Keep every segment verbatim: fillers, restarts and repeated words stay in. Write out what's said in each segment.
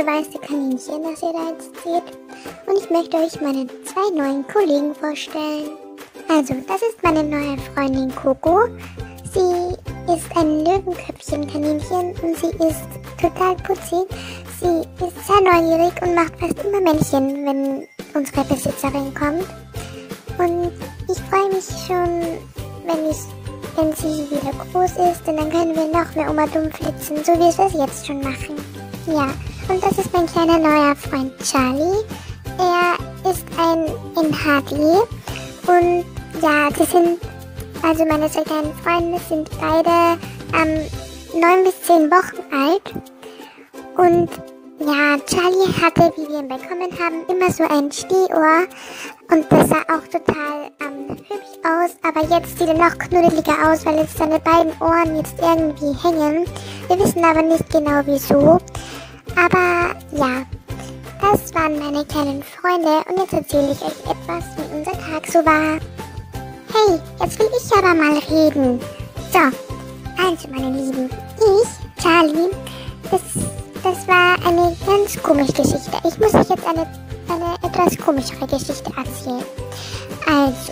weiße Kaninchen, das ihr da jetzt seht. Und ich möchte euch meine zwei neuen Kollegen vorstellen. Also, das ist meine neue Freundin Coco. Sie ist ein Löwenköpfchen-Kaninchen und sie ist total putzig. Sie ist sehr neugierig und macht fast immer Männchen, wenn unsere Besitzerin kommt. Und ich freue mich schon, wenn ich, wenn sie wieder groß ist, denn dann können wir noch mehr um und um flitzen, so wie wir es jetzt schon machen. Ja, und das ist mein kleiner neuer Freund Charlie. Er ist ein N H D und ja, das sind, also meine zwei kleinen Freunde sind beide ähm, neun bis zehn Wochen alt. Und ja, Charlie hatte, wie wir ihn bekommen haben, immer so ein Stehohr. Und das sah auch total ähm, hübsch aus. Aber jetzt sieht er noch knuddeliger aus, weil jetzt seine beiden Ohren jetzt irgendwie hängen. Wir wissen aber nicht genau wieso. Aber ja, das waren meine kleinen Freunde. Und jetzt erzähle ich euch etwas, wie unser Tag so war. Hey, jetzt will ich aber mal reden. So, also meine Lieben, ich, Charlie, das, das war eine ganz komische Geschichte. Ich muss euch jetzt eine, eine etwas komischere Geschichte erzählen. Also,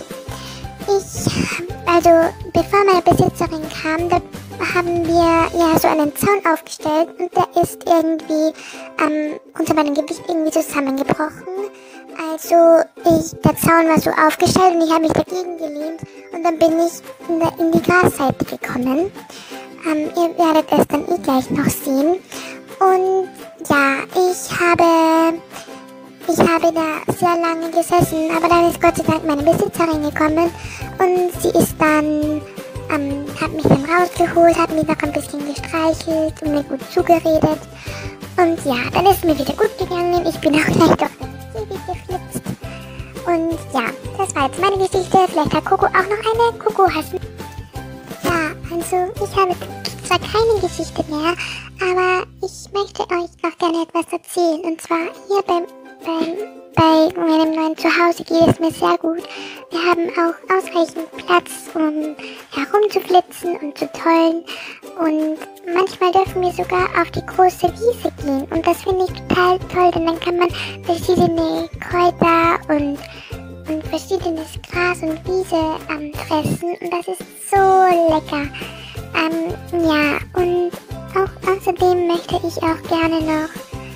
ich, also bevor meine Besitzerin kam, da haben wir ja so einen Zaun aufgestellt und der ist irgendwie ähm, unter meinem Gewicht irgendwie zusammengebrochen. Also ich, der Zaun war so aufgestellt und ich habe mich dagegen gelehnt und dann bin ich in, der, in die Grasseite gekommen. Ähm, ihr werdet es dann eh gleich noch sehen. Und ja, ich habe, ich habe da sehr lange gesessen, aber dann ist Gott sei Dank meine Besitzerin gekommen und sie ist dann, ähm, hat mich dann rausgeholt, hat mich noch ein bisschen gestreichelt und mir gut zugeredet. Und ja, dann ist mir wieder gut gegangen. Ich bin auch gleich durch den Käfig geflitzt. Und ja, das war jetzt meine Geschichte. Vielleicht hat Coco auch noch eine. Coco, hast du... Ja, also ich habe zwar keine Geschichte mehr, aber ich möchte euch noch gerne etwas erzählen. Und zwar hier beim, beim, bei meinem neuen Zuhause geht es mir sehr gut. Wir haben auch ausreichend Platz, um herumzuflitzen und zu tollen. Und manchmal dürfen wir sogar auf die große Wiese gehen. Und das finde ich total toll, denn dann kann man verschiedene Kräuter und, und verschiedenes Gras und Wiese ähm, fressen. Und das ist so lecker. Ähm, ja, und auch außerdem möchte ich auch gerne noch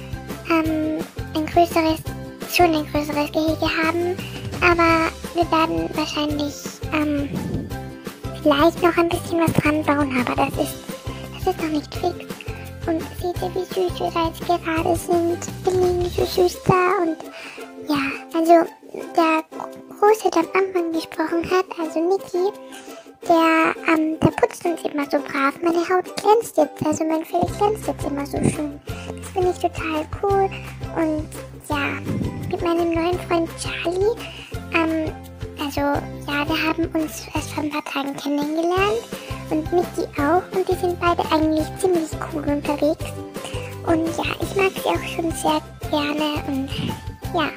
ähm, ein größeres, schon ein größeres Gehege haben. Aber wir werden wahrscheinlich ähm, vielleicht noch ein bisschen was dran bauen, aber das ist, das ist noch nicht fix. Und seht ihr, wie süß wir da jetzt gerade sind? Wir liegen so süß da und ja, also der Große, der am Anfang gesprochen hat, also Niki, der, ähm, der putzt uns immer so brav. Meine Haut glänzt jetzt, also mein Fell glänzt jetzt immer so schön. Das finde ich total cool. Und ja, mit meinem neuen Freund Charlie, ähm, also ja, wir haben uns erst vor ein paar Tagen kennengelernt und Niki auch und die sind beide eigentlich ziemlich cool unterwegs. Und ja, ich mag sie auch schon sehr gerne und ja,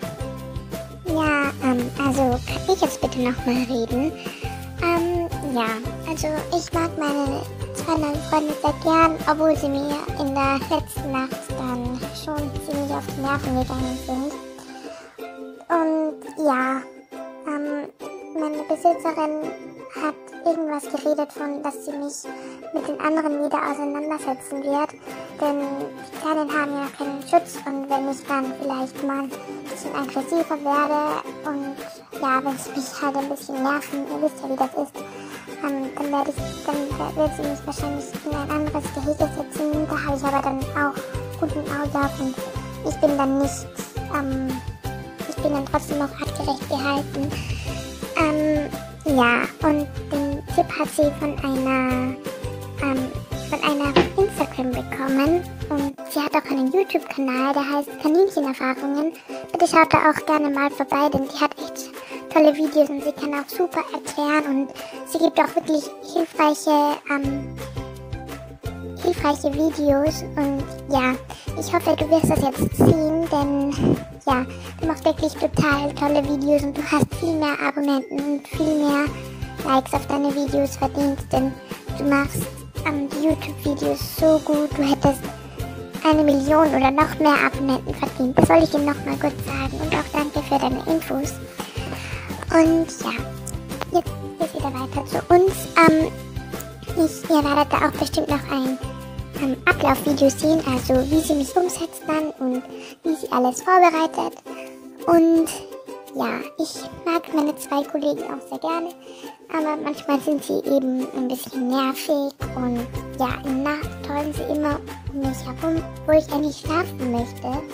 ja, ähm, also kann ich jetzt bitte nochmal reden? Ähm, ja, also ich mag meine zwei neuen Freunde sehr gern, obwohl sie mir in der letzten Nacht dann schon ziemlich auf die Nerven gegangen sind. Und ja, ähm, meine Besitzerin hat irgendwas geredet von, dass sie mich mit den anderen wieder auseinandersetzen wird, denn die Kleinen haben ja keinen Schutz und wenn ich dann vielleicht mal ein bisschen aggressiver werde und ja, wenn sie mich halt ein bisschen nerven, ihr wisst ja wie das ist, ähm, dann werde ich, dann wird sie mich wahrscheinlich in ein anderes Gehege setzen, da habe ich aber dann auch guten Auge auf und ich bin dann nicht, ähm, ich bin dann trotzdem noch artgerecht gehalten. Ähm, ja, und den Tipp hat sie von einer, ähm, von einer Instagram bekommen und sie hat auch einen YouTube-Kanal, der heißt Kaninchenerfahrungen. Bitte schaut da auch gerne mal vorbei, denn die hat echt tolle Videos und sie kann auch super erklären und sie gibt auch wirklich hilfreiche, ähm, hilfreiche Videos und ja, ich hoffe, du wirst das jetzt sehen, denn ja, du machst wirklich total tolle Videos und du hast viel mehr Abonnenten und viel mehr Likes auf deine Videos verdient, denn du machst ähm, die YouTube-Videos so gut, du hättest eine Million oder noch mehr Abonnenten verdient. Das soll ich Ihnen noch mal kurz sagen. Und auch danke für deine Infos. Und ja, jetzt geht's wieder weiter zu uns. Ähm, ich, ihr werdet da auch bestimmt noch ein ähm, Ablaufvideo sehen, also wie sie mich umsetzt dann und wie sie alles vorbereitet. Und ja, ich mag meine zwei Kollegen auch sehr gerne, aber manchmal sind sie eben ein bisschen nervig und ja, in der Nacht tollen sie immer um mich herum, wo ich eigentlich schlafen möchte.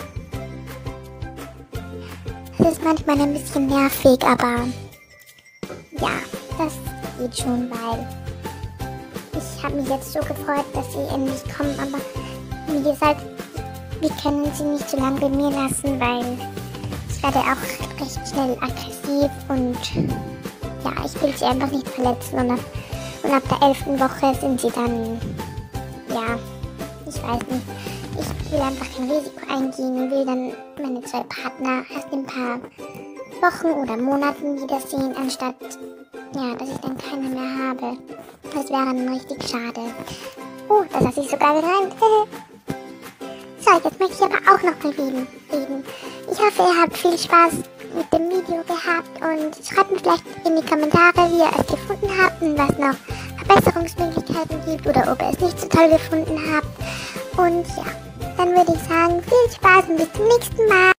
Das ist manchmal ein bisschen nervig, aber ja, das geht schon, weil ich habe mich jetzt so gefreut, dass sie endlich kommen, aber wie gesagt, wir können sie nicht so lange bei mir lassen, weil ich werde auch recht schnell aggressiv und ja, ich will sie einfach nicht verletzen und ab, und ab der elften Woche sind sie dann, ja, ich weiß nicht, ich will einfach kein Risiko eingehen und will dann meine zwei Partner erst in ein paar Wochen oder Monaten wiedersehen, anstatt, ja, dass ich dann keine mehr habe. Das wäre dann richtig schade. Oh, das hat sich sogar gereimt. So, jetzt möchte ich aber auch noch mal reden. Ich hoffe, ihr habt viel Spaß mit dem Video gehabt und schreibt mir vielleicht in die Kommentare, wie ihr es gefunden habt und was noch Verbesserungsmöglichkeiten gibt oder ob ihr es nicht so toll gefunden habt. Und ja, dann würde ich sagen, viel Spaß und bis zum nächsten Mal.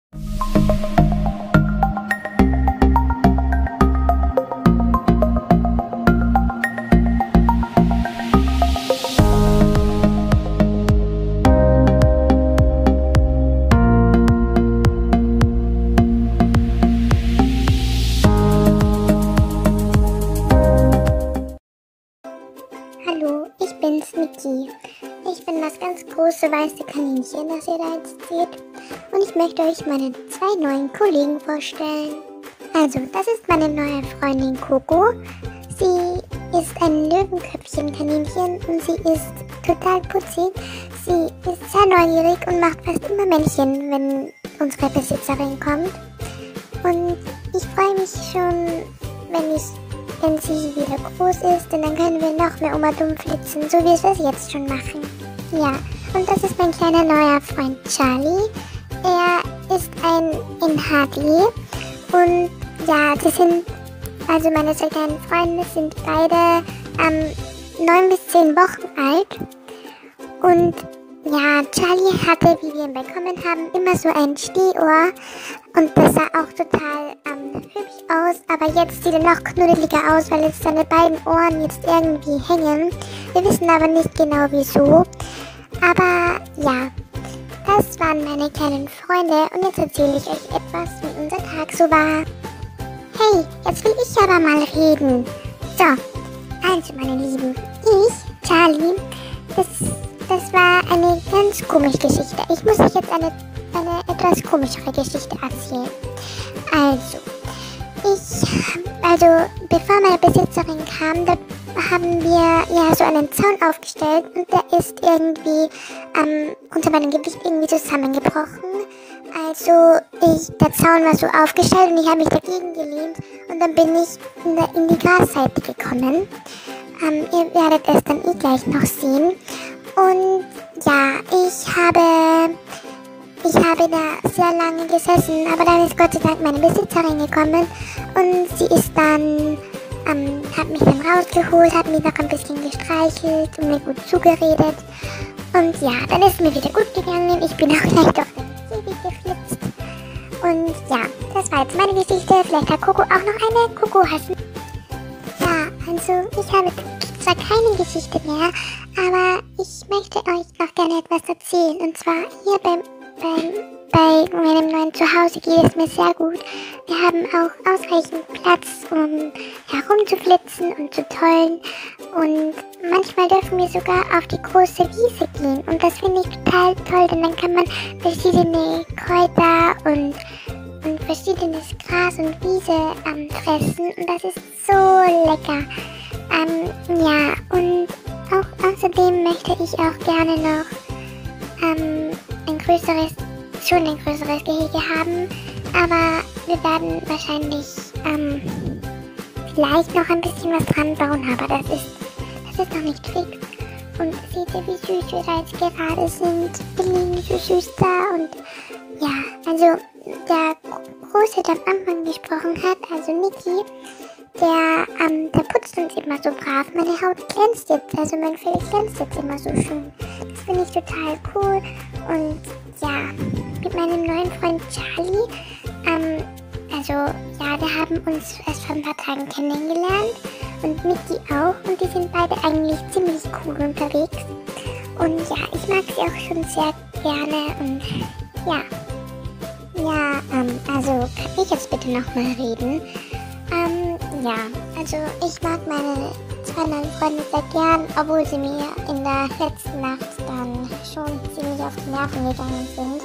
Hallo, ich bin's, Niki. Ich bin das ganz große weiße Kaninchen, das ihr da jetzt seht. Und ich möchte euch meine zwei neuen Kollegen vorstellen. Also, das ist meine neue Freundin Coco. Sie ist ein Löwenköpfchen-Kaninchen und sie ist total putzig. Sie ist sehr neugierig und macht fast immer Männchen, wenn unsere Besitzerin kommt. Und ich freue mich schon, wenn ich wenn sie wieder groß ist, denn dann können wir noch mehr um und um flitzen, so wie wir es jetzt schon machen. Ja, und das ist mein kleiner neuer Freund Charlie. Er ist ein N H D und ja, das sind, also meine zwei kleinen Freunde sind beide ähm, neun bis zehn Wochen alt. Und ja, Charlie hatte, wie wir ihn bekommen haben, immer so ein Stehohr und das sah auch total ähm, hübsch aus, aber jetzt sieht er noch knuddeliger aus, weil jetzt seine beiden Ohren jetzt irgendwie hängen. Wir wissen aber nicht genau wieso. Aber ja, das waren meine kleinen Freunde und jetzt erzähle ich euch etwas, wie unser Tag so war. Hey, jetzt will ich aber mal reden. So, also meine Lieben, ich, Charlie, das... Das war eine ganz komische Geschichte. Ich muss euch jetzt eine, eine etwas komischere Geschichte erzählen. Also, ich, also bevor meine Besitzerin kam, da haben wir ja so einen Zaun aufgestellt und der ist irgendwie ähm, unter meinem Gewicht irgendwie zusammengebrochen. Also ich, der Zaun war so aufgestellt und ich habe mich dagegen gelehnt und dann bin ich in, der, in die Grasseite gekommen. Ähm, ihr werdet es dann eh gleich noch sehen. Und ja, ich habe, ich habe da sehr lange gesessen, aber dann ist Gott sei Dank meine Besitzerin gekommen und sie ist dann, ähm, hat mich dann rausgeholt, hat mich noch ein bisschen gestreichelt und mir gut zugeredet. Und ja, dann ist es mir wieder gut gegangen, ich bin auch gleich durch den Käfig geflitzt. Und ja, das war jetzt meine Geschichte, vielleicht hat Coco auch noch eine. Coco, hast du... Ja, also ich habe zwar keine Geschichte mehr, aber ich möchte euch noch gerne etwas erzählen. Und zwar hier beim, beim, bei meinem neuen Zuhause geht es mir sehr gut. Wir haben auch ausreichend Platz, um herumzuflitzen und zu tollen. Und manchmal dürfen wir sogar auf die große Wiese gehen. Und das finde ich total toll, denn dann kann man verschiedene Kräuter und, und verschiedenes Gras und Wiese ähm, fressen. Und das ist so lecker. Ähm, ja, und auch außerdem möchte ich auch gerne noch ähm, ein größeres, schon ein größeres Gehege haben, aber wir werden wahrscheinlich ähm, vielleicht noch ein bisschen was dran bauen, aber das ist, das ist noch nicht fix. Und seht ihr, wie süß wir da jetzt gerade sind. Wir liegen so süß da. Und ja, also der Große, der am Anfang gesprochen hat, also Niki, der, ähm, der putzt uns immer so brav. Meine Haut glänzt jetzt, also mein Fell glänzt jetzt immer so schön. Das finde ich total cool. Und ja, mit meinem neuen Freund Charlie, ähm, also ja, wir haben uns erst vor ein paar Tagen kennengelernt. Und Niki auch. Und die sind beide eigentlich ziemlich cool unterwegs. Und ja, ich mag sie auch schon sehr gerne. Und ja, ja, ähm, also kann ich jetzt bitte nochmal reden? Ähm, ja, also ich mag meine zwei neuen Freunde sehr gern, obwohl sie mir in der letzten Nacht dann schon ziemlich auf die Nerven gegangen sind.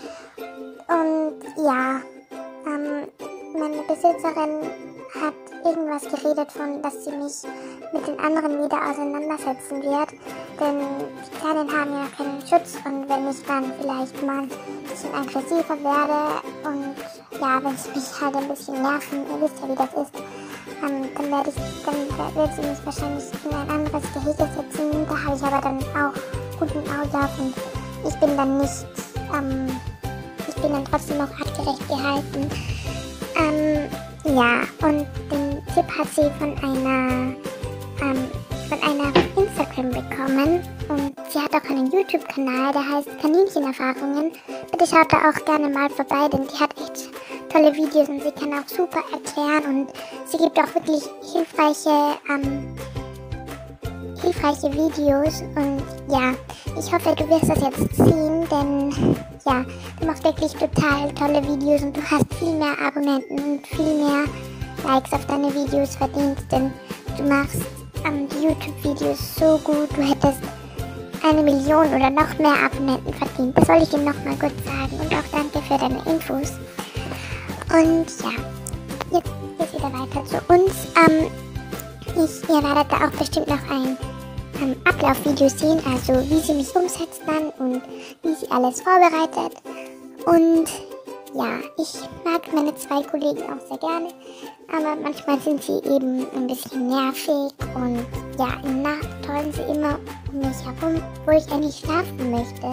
Und ja, ähm, meine Besitzerin hat irgendwas geredet von, dass sie mich mit den anderen wieder auseinandersetzen wird. Denn die Kleinen haben ja keinen Schutz und wenn ich dann vielleicht mal ein bisschen aggressiver werde und ja, wenn sie mich halt ein bisschen nerven, ihr wisst ja, wie das ist, ähm, dann werde ich, dann wird sie mich wahrscheinlich in ein anderes Gehege setzen. Da habe ich aber dann auch guten Auslauf und ich bin dann nicht, ähm, ich bin dann trotzdem noch artgerecht gehalten. Ähm, ja, und den Tipp hat sie von einer, ähm, von einer Instagram bekommen und sie hat auch einen YouTube-Kanal, der heißt Kaninchtenerfahrungen. Bitte schaut da auch gerne mal vorbei, denn die hat echt tolle Videos und sie kann auch super erklären und sie gibt auch wirklich hilfreiche, ähm, hilfreiche Videos und ja, ich hoffe, du wirst das jetzt sehen, denn ja, du machst wirklich total tolle Videos und du hast viel mehr Abonnenten und viel mehr Likes auf deine Videos verdient, denn du machst ähm, die YouTube-Videos so gut, du hättest eine Million oder noch mehr Abonnenten verdient. Das soll ich dir nochmal kurz sagen und auch danke für deine Infos. Und ja, jetzt geht's wieder weiter zu uns. Ähm, ich, ihr werdet da auch bestimmt noch ein ähm, Ablaufvideo sehen, also wie sie mich umsetzt dann und wie sie alles vorbereitet. Und ja, ich mag meine zwei Kollegen auch sehr gerne, aber manchmal sind sie eben ein bisschen nervig und ja, in der Nacht tollen sie immer um mich herum, wo ich eigentlich schlafen möchte.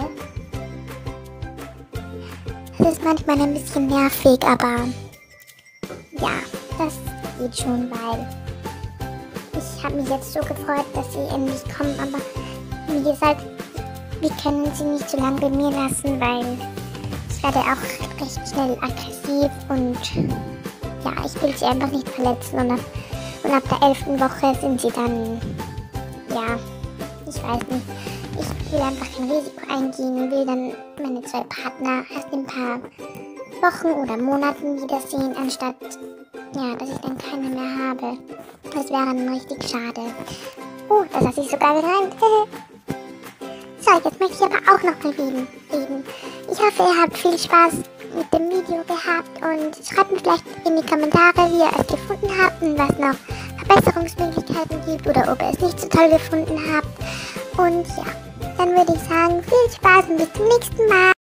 Das ist manchmal ein bisschen nervig, aber ja, das geht schon, weil ich habe mich jetzt so gefreut, dass sie endlich kommen, aber wie gesagt, wir können sie nicht so lange bei mir lassen, weil ich werde auch recht schnell aggressiv und ja, ich will sie einfach nicht verletzen und ab, und ab der elften Woche sind sie dann, ja, ich weiß nicht, ich will einfach kein Risiko eingehen und will dann meine zwei Partner erst in ein paar Wochen oder Monaten wiedersehen, anstatt, ja, dass ich dann keine mehr habe. Das wäre dann richtig schade. Oh, das lasse ich sogar rein. So, jetzt möchte ich aber auch noch mal reden. Ich hoffe, ihr habt viel Spaß mit dem Video gehabt und schreibt mir vielleicht in die Kommentare, wie ihr es gefunden habt und was noch Verbesserungsmöglichkeiten gibt oder ob ihr es nicht so toll gefunden habt. Und ja, dann würde ich sagen, viel Spaß und bis zum nächsten Mal.